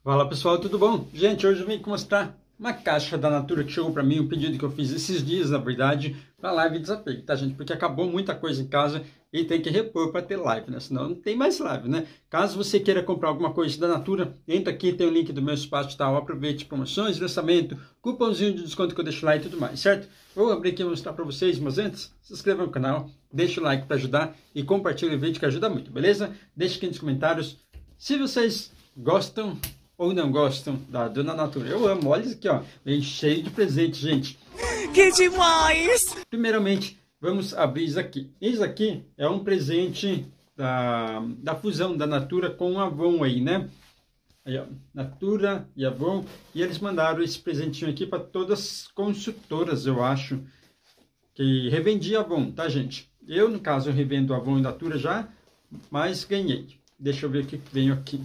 Fala pessoal, tudo bom? Gente, hoje eu vim mostrar uma caixa da Natura que chegou para mim, um pedido que eu fiz esses dias, na verdade, para live de desapego, tá gente? Porque acabou muita coisa em casa e tem que repor para ter live, né? Senão não tem mais live, né? Caso você queira comprar alguma coisa da Natura, entra aqui, tem o link do meu espaço e tal, aproveite promoções, lançamento, cupomzinho de desconto que eu deixo lá e tudo mais, certo? Vou abrir aqui e mostrar para vocês, mas antes, se inscreva no canal, deixa o like para ajudar e compartilha o vídeo que ajuda muito, beleza? Deixa aqui nos comentários se vocês gostam ou não gostam da Dona Natura. Eu amo, olha isso aqui, ó, vem cheio de presente, gente. Que demais! Primeiramente, vamos abrir isso aqui. Isso aqui é um presente da fusão da Natura com a Avon aí, né? Aí, ó, Natura e Avon. E eles mandaram esse presentinho aqui para todas as consultoras, eu acho, que revendia Avon, tá, gente? Eu, no caso, eu revendo Avon e Natura já, mas ganhei. Deixa eu ver o que veio aqui.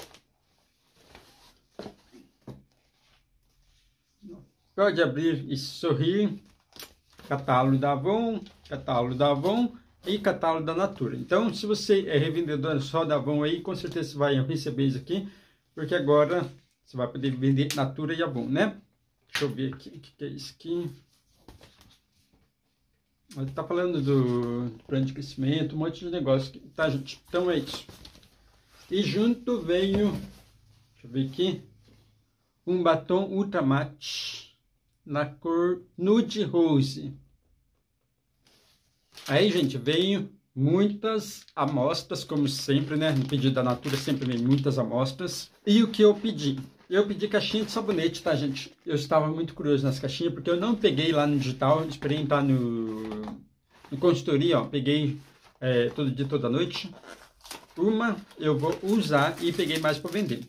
Pode abrir e sorrir. Catálogo da Avon e catálogo da Natura. Então, se você é revendedor só da Avon aí, com certeza você vai receber isso aqui, porque agora você vai poder vender Natura e Avon, né? Deixa eu ver aqui, o que é isso aqui? Tá falando do plano de crescimento, um monte de negócio aqui, tá, gente? Então é isso. E junto veio, deixa eu ver aqui, um batom Ultra Matte na cor Nude Rose. Aí, gente, veio muitas amostras, como sempre, né? No pedido da Natura sempre vem muitas amostras. E o que eu pedi? Eu pedi caixinha de sabonete, tá, gente? Eu estava muito curioso nas caixinhas, porque eu não peguei lá no digital, esperei entrar no consultoria, ó. Peguei todo dia, toda noite. Uma eu vou usar e peguei mais para vender.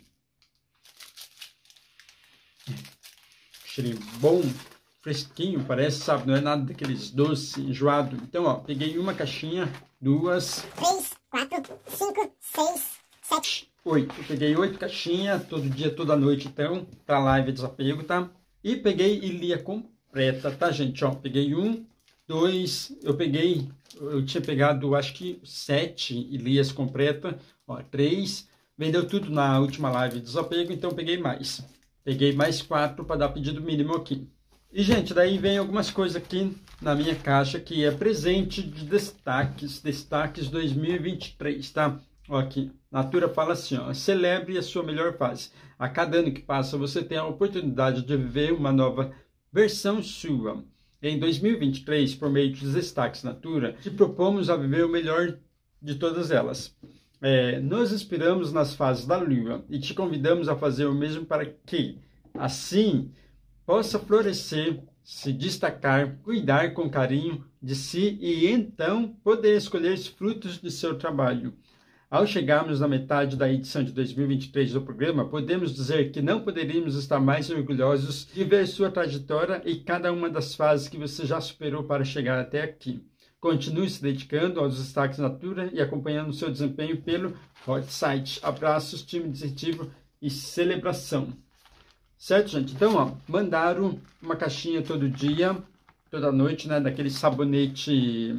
Cheirinho bom, fresquinho, parece, sabe? Não é nada daqueles doces, enjoado. Então, ó, peguei uma caixinha, 2, 3, 4, 5, 6, 7, 8. Eu peguei 8 caixinhas, todo dia, toda noite, então, pra live desapego, tá? E peguei Ilia completa, tá, gente? Ó, peguei 1, 2, eu tinha pegado, acho que 7 Ilias completa, ó, 3. Vendeu tudo na última live de desapego, então peguei mais. Peguei mais 4 para dar pedido mínimo aqui. E, gente, daí vem algumas coisas aqui na minha caixa, que é presente de destaques 2023, tá? Ó, aqui, Natura fala assim, ó, celebre a sua melhor fase. A cada ano que passa, você tem a oportunidade de viver uma nova versão sua. Em 2023, por meio dos destaques Natura, te propomos a viver o melhor de todas elas. Nos inspiramos nas fases da lua e te convidamos a fazer o mesmo para que, assim, possa florescer, se destacar, cuidar com carinho de si e então poder escolher os frutos de seu trabalho. Ao chegarmos na metade da edição de 2023 do programa, podemos dizer que não poderíamos estar mais orgulhosos de ver sua trajetória e cada uma das fases que você já superou para chegar até aqui. Continue se dedicando aos destaques Natura e acompanhando seu desempenho pelo hot site. Abraços, time incentivo e celebração. Certo, gente? Então, ó, mandaram uma caixinha todo dia, toda noite, né? Daquele sabonete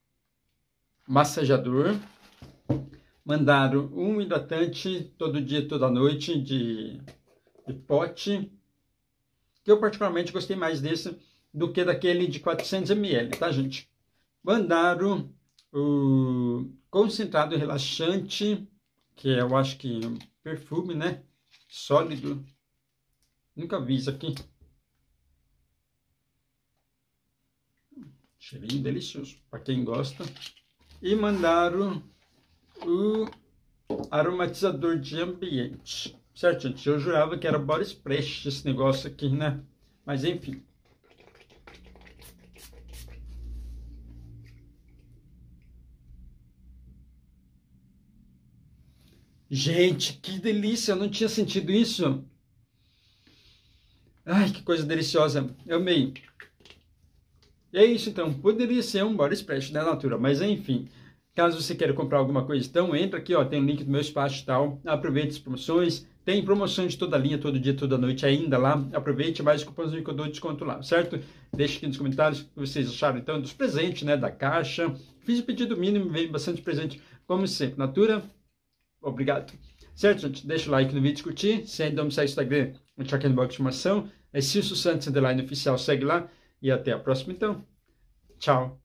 massageador. Mandaram um hidratante todo dia, toda noite de pote. Que eu particularmente gostei mais desse do que daquele de 400 ml, tá, gente? Mandaram o concentrado relaxante, que eu acho que é um perfume, né? Sólido. Nunca vi isso aqui. Cheirinho delicioso, para quem gosta. E mandaram o aromatizador de ambiente. Certo, gente? Eu jurava que era body spray esse negócio aqui, né? Mas enfim. Gente, que delícia! Eu não tinha sentido isso. Ai, que coisa deliciosa. Eu amei. E é isso, então. Poderia ser um body spray da Natura, mas enfim. Caso você queira comprar alguma coisa, então entra aqui, ó. Tem o link do meu espaço e tal. Aproveite as promoções. Tem promoções de toda linha, todo dia, toda noite ainda lá. Aproveite mais o cupomzinho que eu dou desconto lá, certo? Deixe aqui nos comentários o que vocês acharam, então, dos presentes, né? Da caixa. Fiz o pedido mínimo, veio bastante presente, como sempre. Natura, obrigado. Certo, gente? Deixa o like no vídeo, curtir. Se ainda não me segue no Instagram, vou deixar aqui no box de informação. É Cício Santos _oficial, segue lá. E até a próxima, então. Tchau.